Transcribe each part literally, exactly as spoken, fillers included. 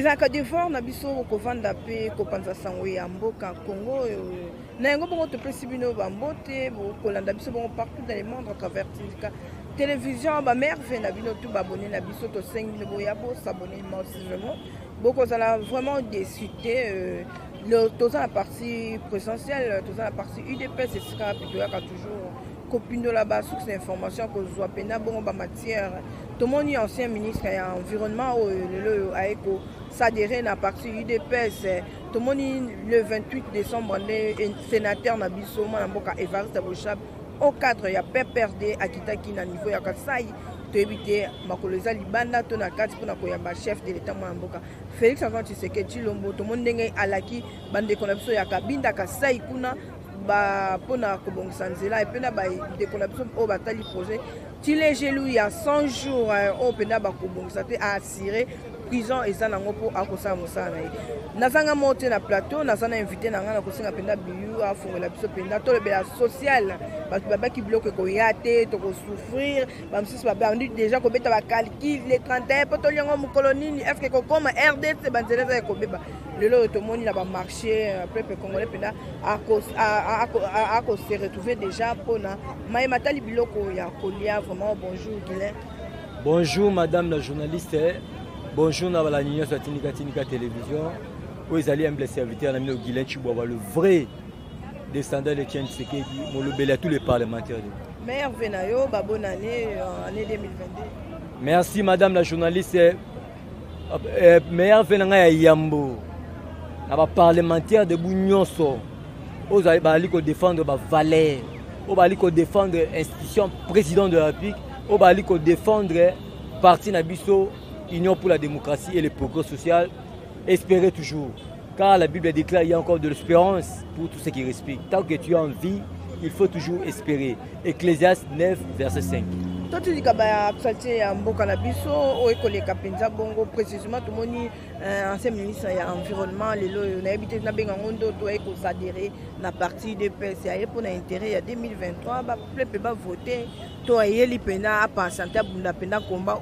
ezaka devoir na biso kovanda pe kopanza sango ya mboka Congo na yango bongo topesi bino bambote bokolanda biso bongo partout dans le monde à travers télévision ba merveille na bino tout babonné na biso to cinq bino boya bo s'abonner massivement bokozala vraiment discuter le toza la partie présidentielle toza la partie U D P c'est ça plutôt yaka toujours copindo là-bas sur ces informations que soit pena bon ba matière tout mon ancien ministre ya environnement le aiko s'adhérer na partie U D P c'est tout mon le vingt-huit décembre le sénateur na biso na mboka Evariste Bochab au cadre ya P P R D akitaki na niveau ya Kasai to éviter makoleza libanda to na kati pona ko ya ba chef de l'état mo mboka Félix Antoine Tshisekedi Tshilombo to mon ndenge alaki bande ko na biso ya Kabinda Kasai kuna ba pona ko bongisa nzela epena ba de ko na biso o batali projet tile gelu ya cent jours o pena ba ko bongisa te a assurer prison eza nango po akosa mosala na ye nazanga monte na plateau nazana invité na ngana kosenga penda biyu afongola biso penda to le bela social bato babaki bloke ko yate to ko souffrir ba msisi ba ndi déjà ko beta ba calcul les trente et un poto liongo mukolonini est-ce que ko koma R D C banzela za ko beba lelo to moni na ba marché peuple congolais penda ako ako se retrouver déjà pona mai matali biloko ya kolia vraiment bonjour Guilain. Bonjour madame la journaliste. Bonjour à la Niña sur Tinika Tinika Télévision. Où ils allaient me serviteur à Guilain Chiboua, le vrai descendant de Tien Tshisekedi, mon le à tous les parlementaires. Meilleur Venayo, bonne année, année deux mille vingt-deux. Merci madame la journaliste. Meilleur Venanga Yambo, les parlementaires de Bougnoso, ils allaient défendre les valeurs, ils allaient défendre l'institution président de la République, ils allaient défendre le parti Nabiso. Union pour la démocratie et le progrès social, espérez toujours. Car la Bible déclare qu'il y a encore de l'espérance pour tous ceux qui respirent. Tant que tu as envie, il faut toujours espérer. Ecclésiaste neuf, verset cinq. Toi, tu dis que tu as un cannabis, ou école Kapenza, bongo, précisément, tout le monde, ancien ministre de l'Environnement, on a habité dans le monde, tu as s'adhérer à la partie de P S A pour l'intérêt en deux mille vingt-trois, le peuple va voter, tu as eu à penser à un combat.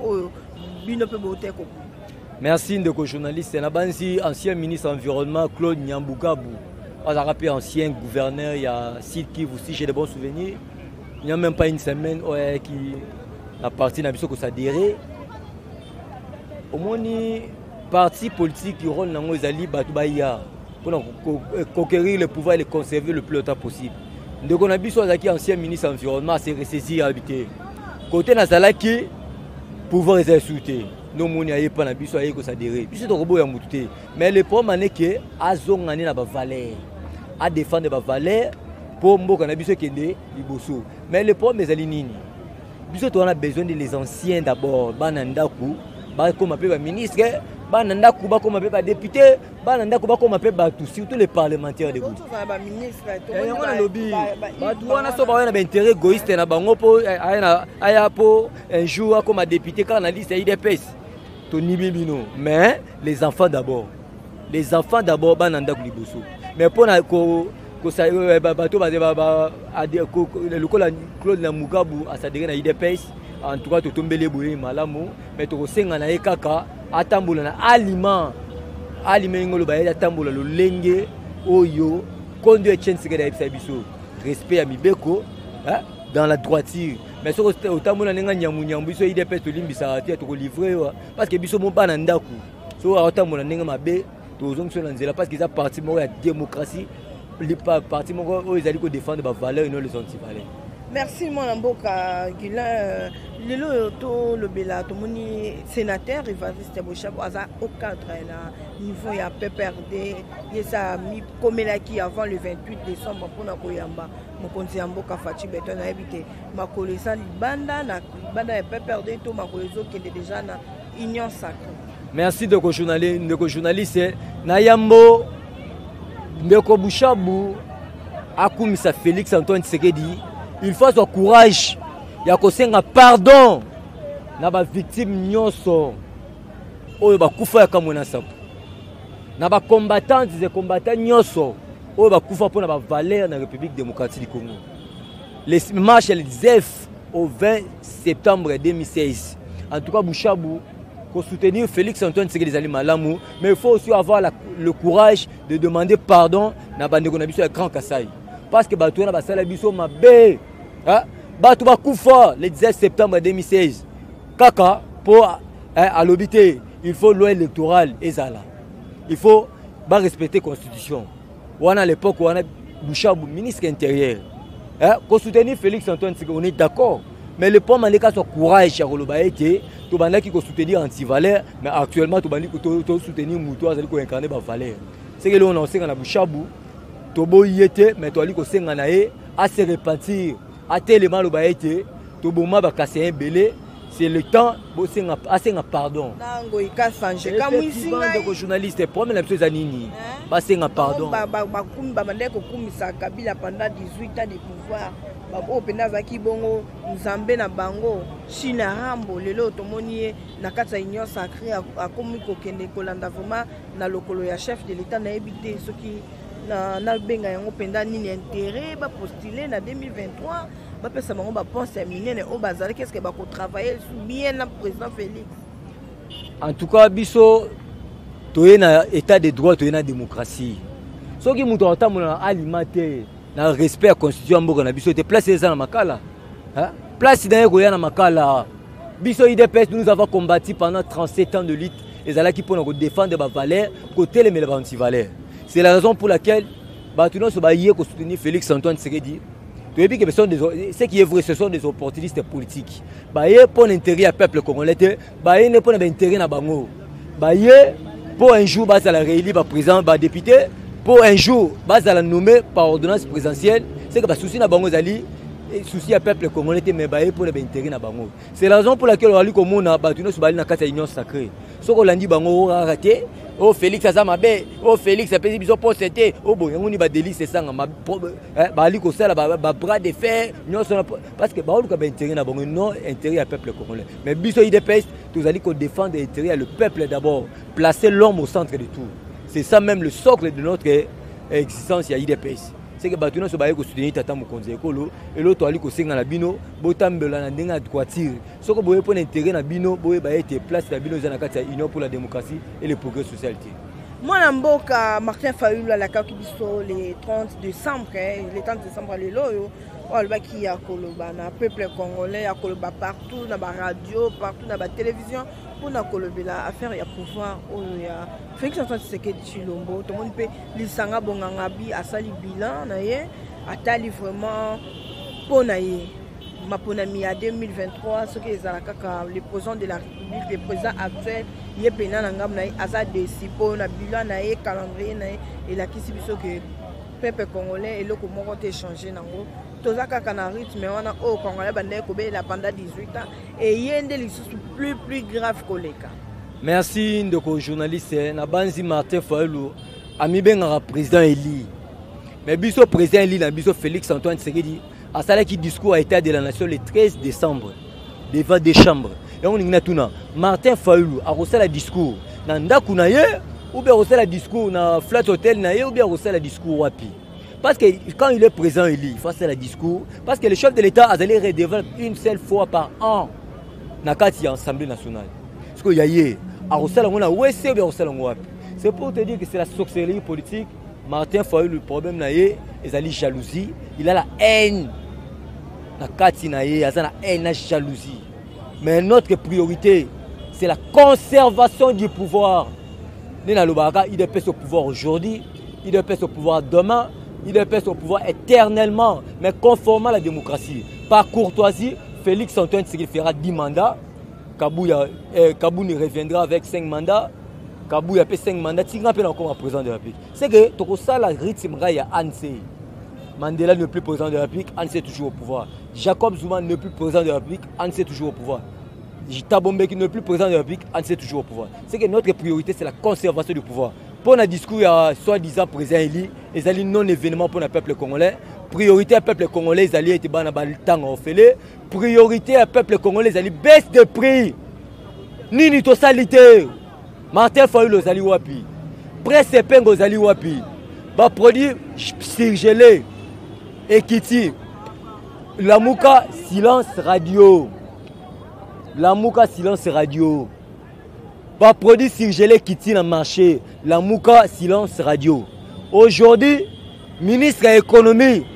Merci de journaliste. Nabansi, ancien ministre de l'Environnement, Claude Nyamboukabu. On a rappelé ancien gouverneur, il y a Sid Kivu aussi, j'ai de bons souvenirs. Il n'y a même pas une semaine où la partie n'a pas s'adhérer. Au moins, parti politique qui rôle dans les alliés Batubaya pour conquérir le pouvoir et le conserver le plus longtemps possible. Donc on a vu que ancien ministre de l'Environnement s'est ressaisi à habiter. Côté Nazalaki, pouvoir les insulter. Nous n'avons pas d'ambition à s'adhérer. Mais le problème est que Azong a des valeurs. À défendre des valeurs pour que nous puissions Liboso. Mais le problème est que nous avons besoin des anciens d'abord. Banandaku, comme appelle le ministre, Banandaku, comme appelle le député, Banandaku, comme appelle tous, surtout les parlementaires de groupe. On a lobby. On a un intérêt égoïste pour un jour comme député quand on a dit c'est I D P S. Mais les enfants d'abord. Les enfants d'abord, Banandaku Liboso. Mais pour le Claude Namukabu a s'adhérer à I D P S, en tout cas, tu tombes les bouillons malamu, mais tu sais que tu kaka atambula na aliment aliment ngolo ba atambula lo lenge oyo kondo etchense ke da biso respect à mibeko dans la droiture mais so otambula nenga nyamu nyambu biso I D P S to limbisa ati to livrer parce que biso mo bana ndaku so otambula nenga mabe to zongo so nzela parce que ça parti mo ya démocratie les partis mo ils allaient ko défendre ba valeurs et non les anti-valeurs. Merci mon amboka Guilain lelo to le bela to moni sénateur Evariste Bochab aza au cadre là niveau ya P P R D yesa mi komelaki avant le vingt-huit décembre pour na koyamba mokonzi amboka Fachi Beton na habité makolesa libanda na banda ya P P R D to makolezo qui est déjà na union sacrée. Merci de journaliste de journaliste na yambo ndeko Bushabu akumisa Félix Antoine Tshisekedi. Il faut avoir courage. Il y a un pardon. Na ba victime nyonso. Oyo ba kufa ya kamona sapo. Na ba combattants des combattants nyonso. Oyo ba kufa pour na ba valeur na République démocratique du Congo. Les marches elles disent au vingt septembre deux mille seize. En tout cas Bushabu pour soutenir Félix Antoine Tshisekedi Malamu, mais il faut aussi avoir la, le courage de demander pardon na bandeko na biso ya Grand Kassai. Parce que bato na basala biso mabe. Hein? Bato bakufa le dix-sept septembre deux mille seize. Kaka pour hein, à l'obité, il faut loi électorale ezala. Il faut bah, respecter la constitution. On a l'époque où on a Bouchabou, ministre intérieur. Hein? Pour soutenir Félix Antoine Tshisekedi, on est d'accord. Mais le point c'est son courage à Rolobaïté, tout le monde qui soutenir anti-valeur, mais actuellement tout le monde qui soutenir Moutoua, c'est incarner la valeur. C'est que l'on a aussi dans la Bouchabou, Tobo y était, mais toi, il y a à se repentir, à tellement le baïté, Tobo m'a cassé un belé, c'est le temps de assez un pardon. Nango il casse changer. Comme ici, les journalistes, problème la chose à Nini, passer un pardon. Bakoum Bamandeko Koumisa Kabila pendant dix-huit ans de pouvoir. Babo Penaza Kibongo, Nzambe na Bango, China Rambo, Lelo Tomoni, Nakata Union Sacrée, à Komiko Kende Kolanda vraiment, na lokolo ya chef de l'État na ebité, ce qui na Nalbenga yango penda nini intérêt, ba postuler na deux mille vingt-trois, ba pesa bango ba pense miner au bazar, qu'est-ce que ba ko travailler sous bien le président Félix. En tout cas, biso toye na état de droit, toye na démocratie. Ce qui muto atamona alimenter na respect à la constitution mboka na biso te place ça na makala hein place dans koya na makala biso I D P S nous avons combattu pendant trente-sept ans de lutte et zala qui pour défendre ba valeurs côté les mais anti valeurs. C'est la raison pour laquelle ba tout nous so ba yé ko soutenir Félix Antoine Tshisekedi. Tu veux que ce qui est vrai ce sont des opportunistes politiques. Ba yé pour l'intérêt à peuple congolais te ba yé ne pour l'intérêt na bango. Ba yé pour un jour ba ça la réélire ba président ba député. Pour un jour, base à la nommer par ordonnance présidentielle, c'est que le souci na bango zali, souci à peuple congolais mais baé pour les intérêts na bango. C'est la raison pour laquelle on a lu comme on a battu sur bali na kata union sacrée. Ce qu'on a dit bango a raté, oh Félix Azamabe, oh Félix a payé biso pour c'était, oh bon, on y va délice c'est ça ma bali ko ça ba bras de fer, parce que baou ka ba intérêt na bango non intérêt à peuple congolais. Mais biso I D P S, tous allez qu'on défendre l'intérêt le peuple d'abord, placer l'homme au centre de tout. C'est ça même le socle de notre existence à I D P S. C'est que Batuno se baille au soutenir Tata Mokonzi Ekolo et l'autre ali ko senga na bino, botambela na ndenga droiture. Ce que boye pour intérêt na bino, boye ba été place na bino za na kati ya Union pour la démocratie et le progrès social. Moi Mboka Martin Fayulu à la Kakibiso le trente décembre, le trente décembre le loyo. On va qui a Koloba, na peuple congolais, a Koloba partout, na ba radio, partout na ba télévision, pour na Koloba la affaire ya pouvoir, oh ya Félix Antoine Tshisekedi Chilombo, tout le monde peut lisanga bongangabi a sali bilan na ye, atali vraiment pour na ye. Ma ponami à deux mille vingt-trois, ce qui est le président de la République, le président actuel, il est pénal en gamme na ye, asa déci pour na bilan na ye, calendrier na ye, et la kisi biso que peuple congolais et le comment on échanger nango. Tozaka Canarit, mais on a au Congolais pendant dix-huit ans et il y a des choses plus plus graves que les cas. Merci ndeko journaliste Nabanzi Martin Fayulu ami benga président Eli. Mais biso président Eli na biso Félix Antoine Tshisekedi a sala qui discours à état de la nation le treize décembre devant des chambres. Et on a tuna Martin Fayulu a reçu le discours na ndaku na ye ou bien reçu le discours na flat hotel na ye ou bien reçu le discours wapi. Parce que quand il est présent, il lit, face à le discours, parce que le chef de l'État a allé redévelopper une seule fois par an dans l'Assemblée nationale. Parce qu'il y a eu, c'est pour te dire que c'est la sorcellerie politique. Martin Fayulu, le problème, c'est la jalousie. Il a la haine. Il a la haine, la jalousie. Mais notre priorité, c'est la conservation du pouvoir. Il dépasse au pouvoir aujourd'hui, il dépasse au pouvoir demain. Il dépasse au pouvoir éternellement, mais conformément à la démocratie. Par courtoisie, Félix Antoine Tshisekedi fera dix mandats. Kabou, eh, Kabou ne reviendra avec cinq mandats. Kabou a fait cinq mandats. Tigran peut encore un président de la République. C'est que tout ça, la rythme il y a Anse. Mandela n'est plus président de la République, Anse est toujours au pouvoir. Jacob Zuma n'est plus président de la République, Anse est toujours au pouvoir. Tabombe qui n'est plus président de la République, Anse est toujours au pouvoir. C'est que notre priorité, c'est la conservation du pouvoir. Pour le discours, il y a soi-disant président Eli, ils allaient non-événement pour le peuple congolais. Priorité au peuple congolais, ils allaient être dans le temps en fait. Priorité au peuple congolais, ils allaient baisse de prix. Nini to salité. Martin Fayulu aux alliés wapi. Presse Pengo aux alliés wapi. Ba produit surgelé. Ekiti. Lamouka silence radio. Lamouka silence radio. Pas produit surgelé qui tient le marché. La Mouka silence radio. Aujourd'hui, ministre de l'économie,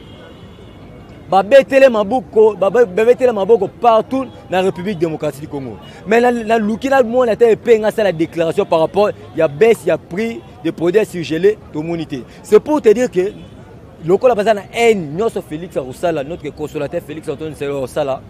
babetele maboko, babetele maboko partout dans la République démocratique du Congo. Mais la Lukina monde a été payé la déclaration par rapport il y a baisse, il y a prix de produits surgelés de l'unité. C'est pour te dire que le col a passé na haine, notre Félix Arosala, notre consolateur Félix Antoine Arosala,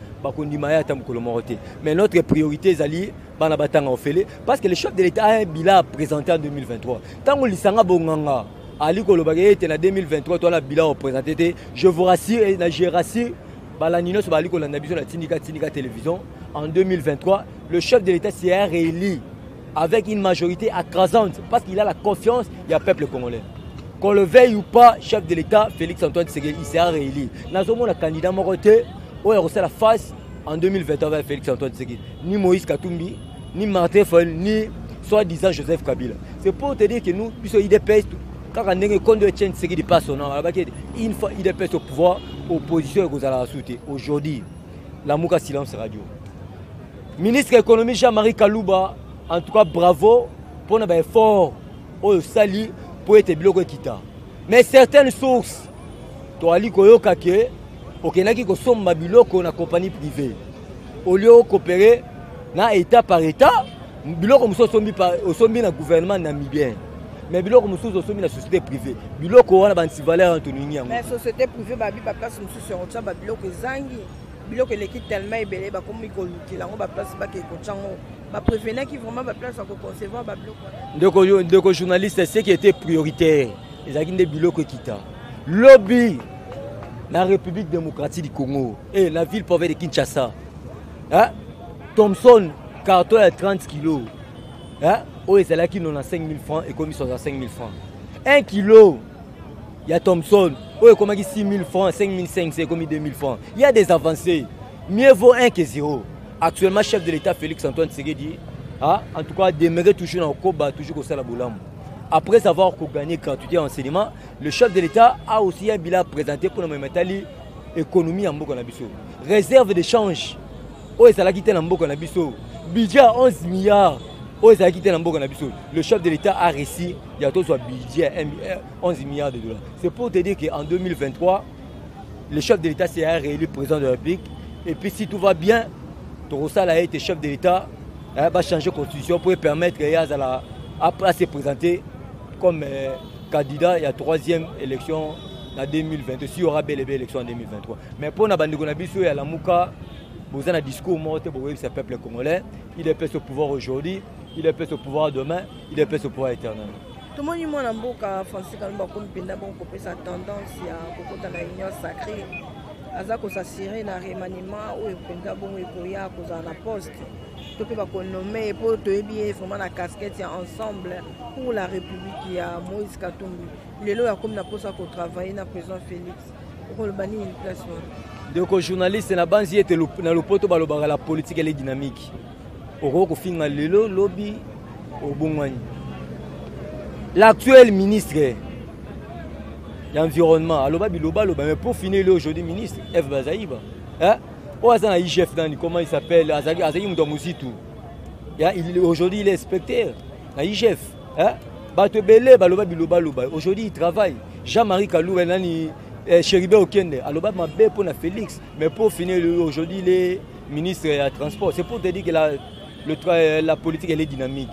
mais notre priorité est d'aller parce que le chef de l'État a un bilan à présenter en deux mille vingt-trois. Tant que l'Isanga Bonganga, Ali Kolobagé était en deux mille vingt-trois, toi le bilan représenté, je vous rassure et je rassure, Balanino sur Bali Kolandabiso, la Tinika Tinika Télévision, en deux mille vingt-trois, le chef de l'État s'est réélu avec une majorité écrasante parce qu'il a la confiance du peuple congolais. Qu'on le veuille ou pas, chef de l'État, Félix Antoine Tshisekedi, il s'est réélu. Nous avons un candidat Moroté. On a reçu la face en deux mille vingt avec Félix Antoine Tshisekedi. Ni Moïse Katumbi, ni Martin Fayulu, ni soi-disant Joseph Kabila. C'est pour te dire que nous, puisque I D P S, quand on a un compte de Tshisekedi passe son nom, une fois I D P S au pouvoir, opposition et vous allez la soutenir. Aujourd'hui, la Mouka silence radio. Ministre de l'économie Jean-Marie Kalouba, en tout cas bravo pour notre effort au Sali pour être bloqué Kita. Mais certaines sources, tu as dit que okendaki kosomba biloko na compagnie privée au lieu de coopérer na état par état biloko mosusu osombi par osombi na gouvernement namibien mais biloko mosusu osombi na société privée biloko wana banti valeur antonini yango mais société privée babi ba place mosusu on tsa ba biloko ezangi biloko eleki tellement ebele ba komi kolukila ngo ba place ba ke kochango ba prévenir qui vraiment ba place ko concevoir ba biloko ndeko yo ndeko journaliste c'est qui était prioritaire ezaki nde biloko kita lobby la République démocratique du Congo et la ville pauvre de Kinshasa. Hein? Thomson, carton à trente kilos. Hein? Oh, c'est là qui n'ont cinq mille francs et comme ils sont à cinq mille francs. un kilo, il y a Thomson. Oh, comme il six mille francs, cinq mille cinq cents, c'est comme deux mille francs. Il y a des avancées. Mieux vaut un que zéro. Actuellement, chef de l'État Félix Antoine Tshisekedi, hein? En tout cas, demeurer toujours dans le combat, toujours au Salaboulam. Après avoir gagné gratuité en enseignement, le chef de l'État a aussi un bilan présenté pour nous mettre l'économie en Mboko Nabiso. Réserve d'échange. Oh, c'est là qui est en Mboko Nabiso. Budget à onze milliards. Oh, c'est là qui est en Mboko Nabiso. Le chef de l'État a réussi, il y a tout soit budget onze milliards de dollars. C'est pour te dire qu'en deux mille vingt-trois, le chef de l'État s'est réélu président de la République. Et puis si tout va bien, Torosala a été chef de l'État, va changer la constitution pour permettre à se présenter comme euh, candidat à la troisième élection en deux mille vingt-deux, s'il y aura bel et bien élection en deux mille vingt-trois. Mais pour Nabandigonabiso et à la Mouka, vous avez un discours mort pour ce peuple congolais. Il est plus au pouvoir aujourd'hui, il est plus au pouvoir demain, il est plus au pouvoir éternel. Tout le monde a Mboka, Francis Kalumba, comme Penda, bon, sa tendance à la union sacrée. Azako s'assurer dans le remaniement ou Penda, bon, et pour y aller à la poste. Tout peut pas nommer pour te bien vraiment la casquette ensemble pour la République il y a Moïse Katumbi. Les lois comme la poste à travailler dans le président Félix. Pour le bannir une place. Donc les journalistes na banzi était dans le poto balobara la politique elle est dynamique. Au ko finga lelo lobby au bongwani. L'actuel ministre de l'environnement aloba biloba loba mais pour finir aujourd'hui ministre F Bazaïba. Hein? Oh, il y a un I G F, comment il s'appelle? Aujourd'hui, il est inspecteur. Un I G F. Aujourd'hui, il travaille. Jean-Marie Kalou, Chéribé Okende, pour Félix. Mais pour finir, aujourd'hui, il est ministre des Transports. C'est pour te dire que la, le, la politique elle est dynamique.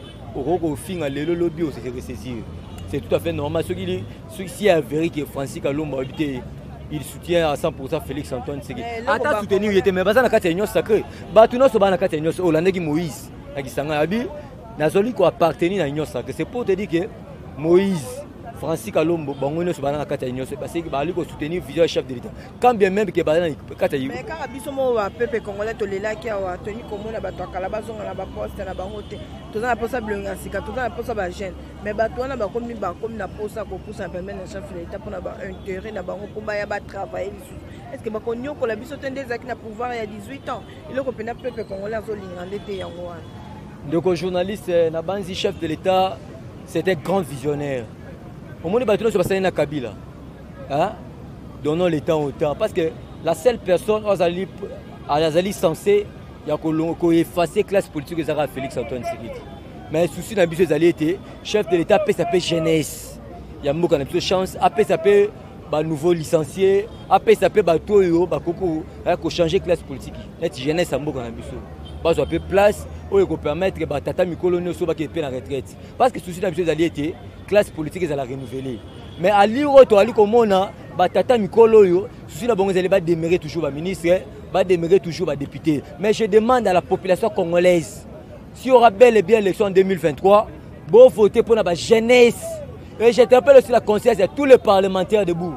C'est tout à fait normal. Ce qui est avéré que Francis Kalou a habité. Il soutient à cent pour cent Félix Antoine Tshisekedi. Attends, soutenir, il était mais pas dans la carte union sacrée. Batuno so ba na carte union Hollandais qui Moïse, qui sanga abi, nazoli ko appartenir à l'union sacrée. C'est pour te dire que Moïse, Francis Kalombo, bango no so ba na carte union parce que ba ali ko soutenir vision chef de l'État. Quand bien même que ba na carte union. Mais quand abiso mo wa peuple congolais to lela ki a tenu comme na bato kala bazonga na ba poste na bango te. Toza na poste blonga sika, toza na poste ba jeune. Mais bato wana ba komi ba komi na poste ko pousse un peu même chef de l'État pour na ba intérêt na bango pour ba ya ba travailler. Est-ce que ba konyo ko la biso tende zaki na pouvoir il y a dix-huit ans. Il ko pena peuple congolais zo lingande te yango wana. Donc journaliste na banzi chef de l'État, c'était grand visionnaire. Au moins, les se passent à Kabila. Hein? Donnons le temps au temps. Parce que la seule personne qui est censée effacer la classe politique de Félix Antoine Tshisekedi. mais souci na biso ezali ete chef de l'état apesa mpe jeunesse ya mboka na biso chance apesa mpe nouveau licencié apesa mpe bato oyo bakoko kochange classe politique neti jeunesse ya mboka na biso bazwa mpe place oyo ekopermettre batata mikolo nyonso bakende mpe na retraite parce que souci na biso ezali ete classe politique ezala renouvelée mais alire oyo toali komona batata mikolo oyo souci na bango ezali badémérer toujours baministre badémérer toujours badéputé mais je demande à la population congolaise s'il y aura bel et bien l'élection en deux mille vingt-trois bon voter pour la jeunesse et j'interpelle aussi la conscience de tous les parlementaires debout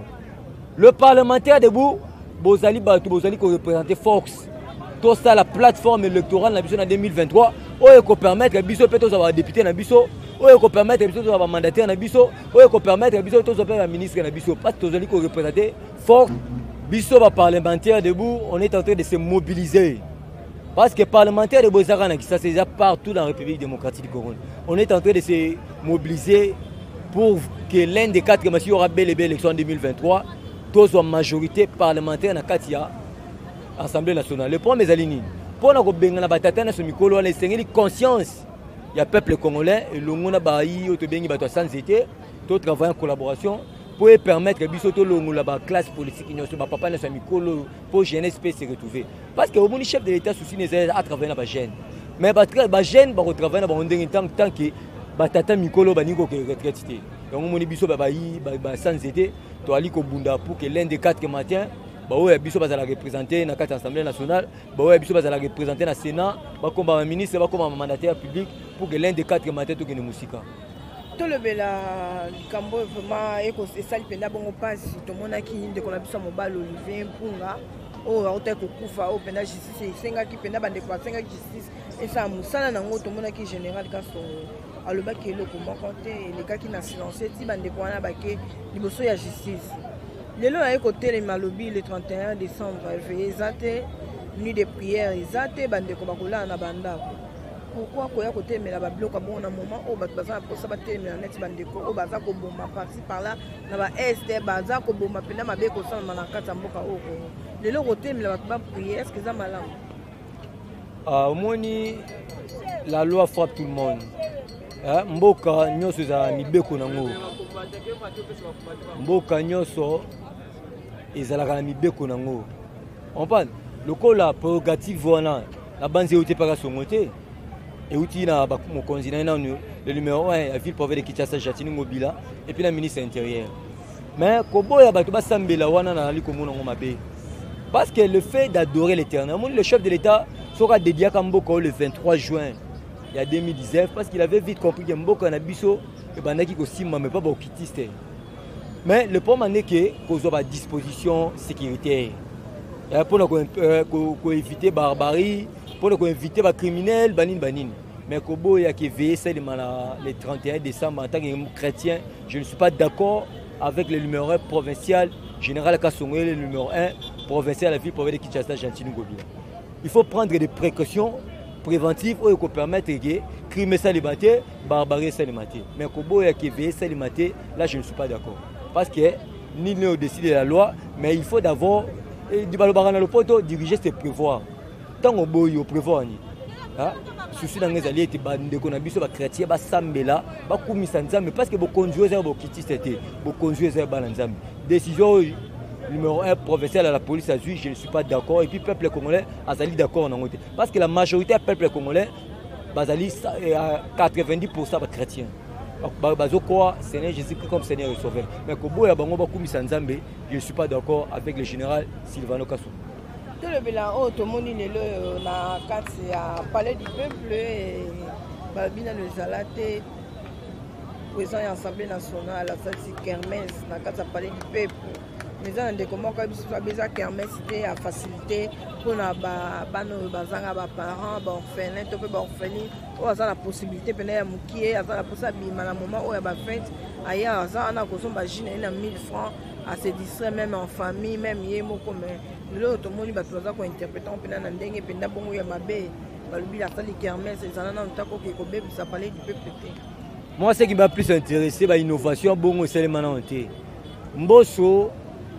le parlementaire debout bozali bato bozali ko représenter force tout ça la plateforme électorale na biso na deux mille vingt-trois oyo ko permettre biso peut tous avoir député na biso oyo ko permettre biso tous avoir mandataire na biso oyo ko permettre biso tous avoir ministre na biso parce que tozali ko représenter force biso ba parlementaire debout on est en train de se mobiliser parce que parlementaire de Bozarana qui ça c'est déjà partout dans la République démocratique du Congo on est en train de se mobiliser pour que l'un des quatre messieurs aura bel et bien l'élection en deux mille vingt-trois tous en majorité parlementaire na Katia Assemblée nationale le premier Zalini pour na ko benga na batata na somikolo on est conscience il y a peuple congolais et le monde baï to bengi bato sans été tout travailler en collaboration pour permettre biso to longo la classe politique nyonso ba papa na somikolo pour jeunesse peut se retrouver parce que au monde chef de l'état souci n'est à travailler na ba jeune mais ba ba jeune ba travailler na ba ndenge tant tant que batata mikolo baniko ke retraite donc moni biso ba bayi ba sans été to ali ko bunda pour que l'un des quatre matins ba oya biso bazala représenter na carte assemblée nationale ba oya biso bazala représenter na sénat ba comme ba ministre ba comme mandataire public pour que l'un des quatre matins to kene musika to le bela likambo vraiment eko esali penda bongo pasi to monaki nde ko na biso mobile Olivier Mpunga o auta ko kufa o penda justice senga ki penda bande ko senga justice esa musala nango to monaki général Kasongo alobaki eloko moko te elekaki na silence ti bande ko wana bake liboso ya justice lelo na ekotelema lobi le trente et un décembre ezate nuit de prière ezate bande ko bakola na bandako pourquoi koya kotelemela babloka bon na moment o bato baza na posa batelemela neti bandeko o baza koboma parti par là na ba este baza koboma pena mabe kosalama na kati ya mboka oyo Kongo lelo kotelemela bato bapriere est-ce que eza malamu omoni la loi frappe tout le monde mboka nyonso ezala mibeko nango mboka nyonso ezalaka na mibeko nango comprendre lokola prérogative wana na banzi euti mpaka songo te euti na mokonzi na nanu le numéro un ya ville province de Kinshasa Jatini Ngobila et puis la ministre intérieur mais koboya bato basambela wana na ali komona ngo mabe parce que le fait d'adorer l'éternel le chef de l'état sera dédié à Mboka le vingt-trois juin il y a deux mille dix-neuf parce qu'il avait vite compris que Mboka na biso et bandaki ko simma mais pas ba okitiste mais le problème est que kozo ba disposition sécuritaire pour ko éviter barbarie pour ko éviter ba criminels banine banine mais kobo ya ki veiller seulement le trente et un décembre en tant que chrétien je ne suis pas d'accord avec le numéro un provincial général Kasongo le numéro un provincial à la ville province de Kinshasa Jantini Ngobila il faut prendre des précautions préventive oyo ko permettre que crime ça les mater barbarie ça les mater mais kobo ya ki veiller ça les mater là je ne suis pas d'accord parce que ni ne décide de la loi mais il faut d'abord du balobara le poto diriger c'est prévoir tant on boyo prévoir ni hein souci dans les alliés te bande ko na biso ba chrétien ba sambela ba kumisa nzambe parce que bo conduire ça bo kitiste te bo conduire ça ba nzambe décision numéro un provincial à la police a dit je ne suis pas d'accord et puis peuple congolais a sali d'accord en anglais parce que la majorité du peuple congolais bazali à quatre-vingt-dix pour cent chrétiens bazo quoi Seigneur Jésus-Christ comme Seigneur et Sauveur mais kobo ya bango ba kumisa nzambe je ne suis pas d'accord avec le général Sylvano Kassou to le bela o to moni lelo na kati ya palais du peuple et babina le zalate président ya Assemblée nationale a sali kermesse na kati ya palais du peuple mais on a comment quand besoin kermesse c'était à faciliter pour na ba bano bazanga ba parents ba orphelins to pe ba orphelins o aza la possibilité pena ya mukie aza la possibilité na moment o ya ba fête aya aza na kozomba jine na mille francs à se distraire même en famille même yemo comme le to moni ba toza ko interpréter pena na ndenge pena bongo ya mabe ba lubi la sali kermesse ezana na ntako ke ko be ça parler du peuple. Moi ce qui m'a plus intéressé ba innovation bongo seulement na onté mboso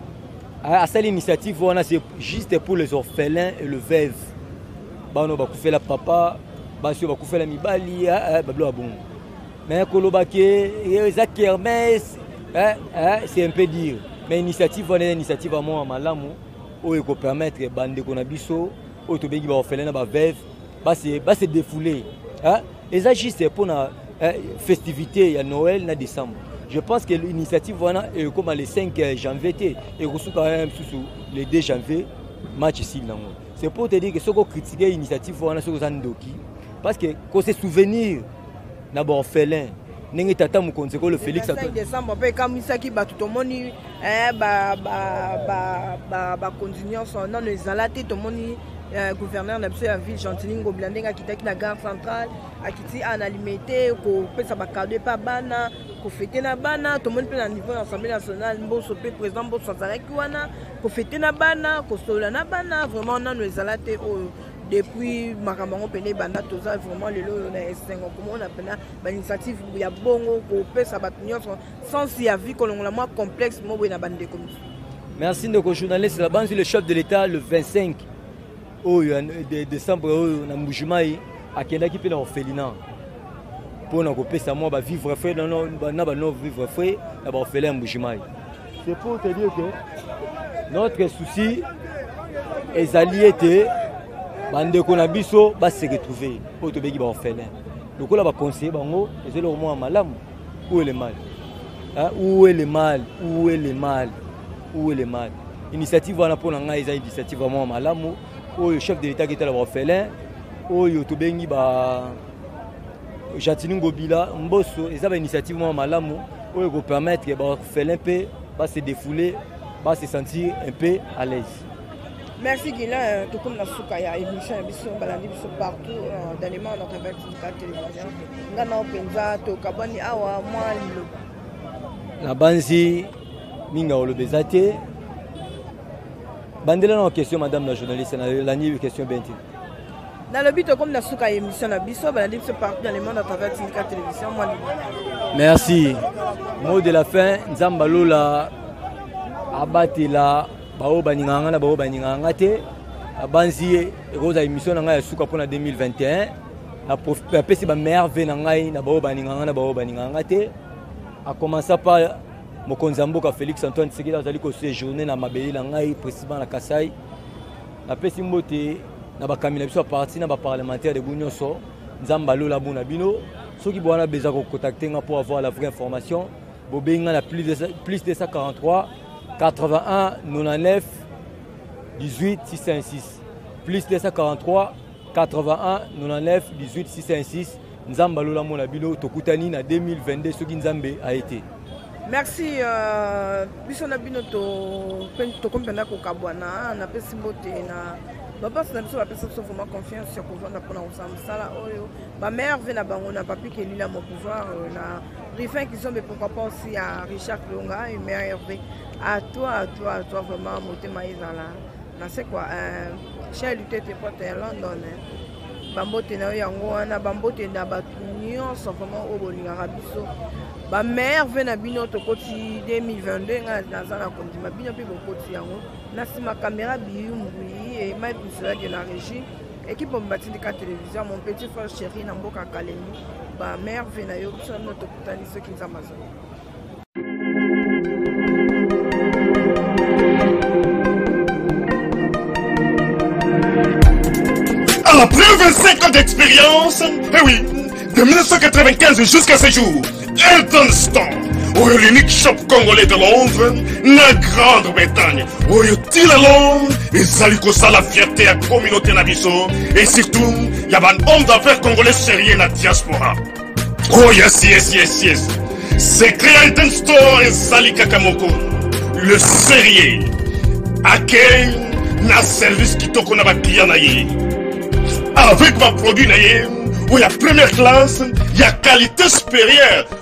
à cette initiative, c'est juste pour les orphelins et le veuve. Bano ba fait la papa, basi bakufela mibali bablo bon. Mais kolobake eza kermesse c'est un peu dire. Mais initiative on est initiative à moi malamu oyo ko permettre bande ko na biso oyo to bengi ba orphelin na ba veuve ba se ba se défouler hein et ça juste pour na festivité ya Noël na décembre. Je pense que l'initiative voilà est comme le cinq janvier et reçu quand même sous le deux janvier match ici là. C'est pour te dire que ce qu'on critique l'initiative voilà ce que ndoki parce que quand c'est souvenir na ba orphelin ningi tata mukonzeko le Félix à décembre pe kamisaki ba tout moni eh ba ba ba ba ba continuance non les alaté to moni gouverneur na biso ya ville Gentilini Blandenga kitaki na gare centrale akiti ana limité ko pesa ba cadeau pa bana ko fêter na bana to moni pe na niveau l'Assemblée nationale mboso pe président mboso azalaki wana ko fêter na bana ko sola na bana vraiment na les alaté depuis Makamango Pene Banda Toza vraiment le lot on a cinq comment on appelle ça initiative il y a bongo ko pesa batunyo sans si ya vie kolongola moi complexe mo na bande comme ça. Merci de journaliste la bande le chef de l'état le vingt-cinq de décembre na Mbujimai akendaki pe na orphelinat pour na ko pesa moi ba vivre frère non na ba non vivre frère na ba orphelin Mbujimai. C'est pour te dire que notre souci est allié bande ko na biso ba se retrouver pour te begi ba orphelin donc là ba conseiller bango et c'est le moment malamu où est le mal hein où est le mal où est le mal où est le mal initiative wana pour nga eza initiative vraiment malamu au chef de l'état qui était là ba orphelin au to bengi ba Gentilini Ngobila mboso eza ba initiative vraiment malamu au ko permettre ba orphelin pe ba se défouler ba se sentir un peu à l'aise. Merci Guilain, tout comme la soukaya émission émission balandi biso partout dans les mondes à travers la télévision. Ngana openza to kabani awa moi lilo. La banzi minga olobezate. Bandela na question madame la journaliste na la ni question benti. Dans le but comme la soukaya émission na biso balandi biso partout dans les mondes à travers la télévision moi lilo. Merci. Mot de la fin Nzamba lola abatela bao baninganga na bao baninganga te abanzi roza émission na ngai ya suka pona deux mille vingt et un na pesi ba merveille na ngai na bao baninganga na bao baninganga te a commencer par mokonzi mboka Félix Antoine Tshisekedi azali ko séjourner na mabeli na ngai président na Kasai na pesi mbote na ba kamina biso parti na ba parlementaire de Bunyoso Nzamba lola buna bino soki bwana besoin ko contacter nga pour avoir la vraie information bobenga na plus de plus de cent quarante-trois quatre-vingt-un quatre-vingt-neuf dix-huit six cent six plus deux cent quarante-trois quatre-vingt-un quatre-vingt-neuf dix-huit six cent six Nzamba lola mona bino tokutani na deux mille vingt-deux soki Nzambe a été. Merci euh biso na bino to to kompenda ko kabwana na pesi mbote na baba na biso bapesa biso vraiment confiance sur pouvoir na pona ensemble sala oyo ba mère ve na bango na papi ke lila mon pouvoir na Rifin qui sont mais pourquoi pas aussi à Richard Longa et mère Hervé. À toi, à toi, à toi vraiment, monter maïs dans la. C'est quoi? Cher lutter tes potes en London. Bambo tena yango wana bambo tena batunyo sont vraiment au bolinga rabiso. Ba mère vena bino to koti deux mille vingt-deux nga na zana kondi ma bino pe bokoti yango. Na sima caméra biyu mbui et mai pisela de la régie. Équipe Mbati de la télévision mon petit frère chéri na mboka Kalemi. Ba mère vena yo so notre kutani ceux qui Amazon. Après vingt-cinq ans d'expérience, eh oui, de mille neuf cent quatre-vingt-quinze jusqu'à ce jour, Eltonstan, où est l'unique shop congolais de Londres, la Grande-Bretagne, où est la Londres, et Zaliko ça la fierté à la communauté Nabiso, et surtout, il y a un homme d'affaires congolais sérieux dans la diaspora. Oh yes, yes, yes, yes. C'est créé Eltonstan et Zalika Kamoko, le sérieux, à quel na service qui toko na ba client na yé. Avec ma produit, il y a première classe, il y a qualité supérieure.